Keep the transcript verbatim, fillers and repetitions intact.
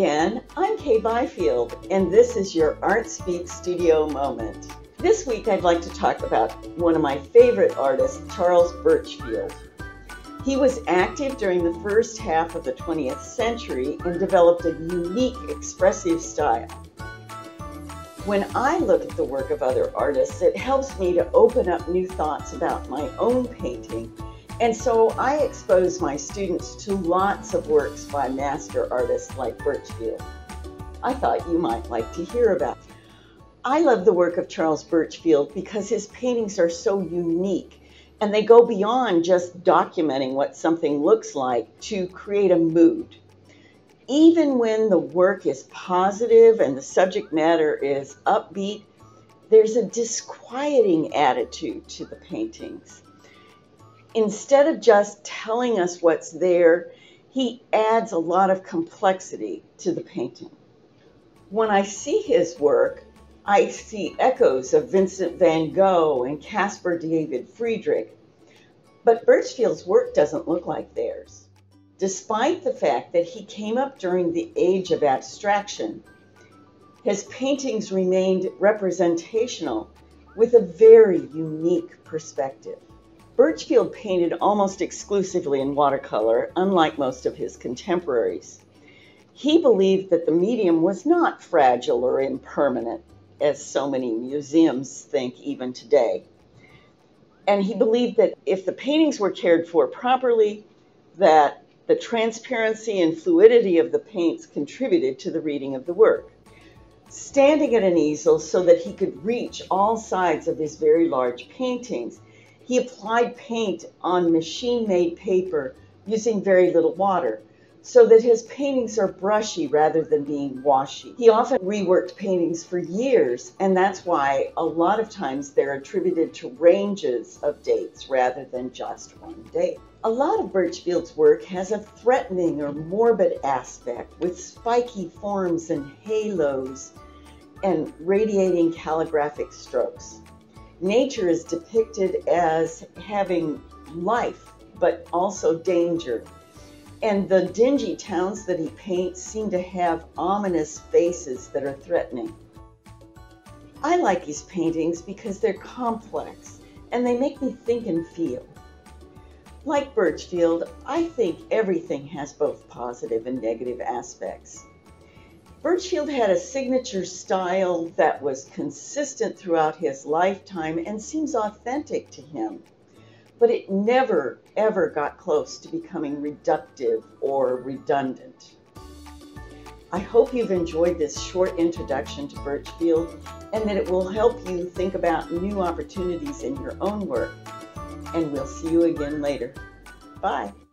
again. I'm Kay Byfield, and this is your Art Speak Studio moment. This week I'd like to talk about one of my favorite artists, Charles Burchfield. He was active during the first half of the twentieth century and developed a unique, expressive style. When I look at the work of other artists, it helps me to open up new thoughts about my own painting, and so I expose my students to lots of works by master artists like Burchfield. I thought you might like to hear about it. I love the work of Charles Burchfield because his paintings are so unique, and they go beyond just documenting what something looks like to create a mood. Even when the work is positive and the subject matter is upbeat, there's a disquieting attitude to the paintings. Instead of just telling us what's there, he adds a lot of complexity to the painting. When I see his work, I see echoes of Vincent van Gogh and Caspar David Friedrich, but Burchfield's work doesn't look like theirs. Despite the fact that he came up during the age of abstraction, his paintings remained representational with a very unique perspective. Burchfield painted almost exclusively in watercolor, unlike most of his contemporaries. He believed that the medium was not fragile or impermanent, as so many museums think even today. And he believed that if the paintings were cared for properly, that the transparency and fluidity of the paints contributed to the reading of the work. Standing at an easel so that he could reach all sides of his very large paintings, he applied paint on machine-made paper using very little water, so that his paintings are brushy rather than being washy. He often reworked paintings for years, and that's why a lot of times they're attributed to ranges of dates rather than just one date. A lot of Burchfield's work has a threatening or morbid aspect with spiky forms and halos and radiating calligraphic strokes. Nature is depicted as having life, but also danger. And the dingy towns that he paints seem to have ominous faces that are threatening. I like his paintings because they're complex and they make me think and feel. Like Burchfield, I think everything has both positive and negative aspects. Burchfield had a signature style that was consistent throughout his lifetime and seems authentic to him, but it never, ever got close to becoming reductive or redundant. I hope you've enjoyed this short introduction to Burchfield and that it will help you think about new opportunities in your own work. And we'll see you again later. Bye.